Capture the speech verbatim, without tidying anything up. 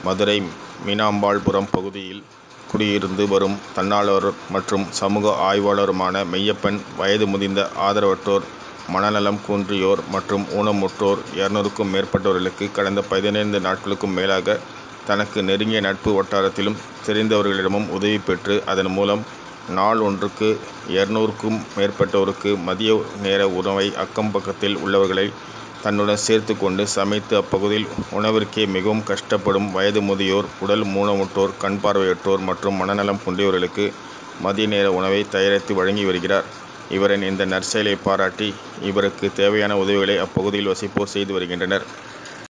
மதுரை மீனாம்பாள்புரம் பகுதியில் குடியிருந்து வரும் தன்னார்வலர் மற்றும் சமூக ஆர்வலருமான மெய்யப்பன், வயது முதிர்ந்த ஆதரவற்றோர், மனநலம் குன்றியோர் மற்றும் ஊனமுற்றோர் இருநூறுக்கும் மேற்பட்டவர்களுக்கு கடந்த பதினைந்து நாட்களுக்கும் மேலாக தனக்கு நெருங்கிய நட்பு வட்டாரத்திலும் தெரிந்தவர்களிடமும் உதவி பெற்று, அதன் மூலம் நாள் ஒன்றுக்கு இருநூறுக்கும் மேற்பட்டோருக்கு மதிய நேர உணவை அக்கம் பக்கத்தில் உள்ளவர்களை தன்னுடன் சேர்த்து கொண்டு சமைத்து அப்பகுதியில் உணவிற்கே மிகவும் கஷ்டப்படும் வயது முதியோர், உடல் ஊனமுற்றோர், கண் பார்வையற்றோர் மற்றும் மனநலம் குன்றியவர்களுக்கு மதிய நேர உணவை தயாரித்து வழங்கி வருகிறார். இவரின் இந்த நற்செயலை பாராட்டி, இவருக்கு தேவையான உதவிகளை அப்பகுதியில் வசிப்போர் செய்து வருகின்றனர்.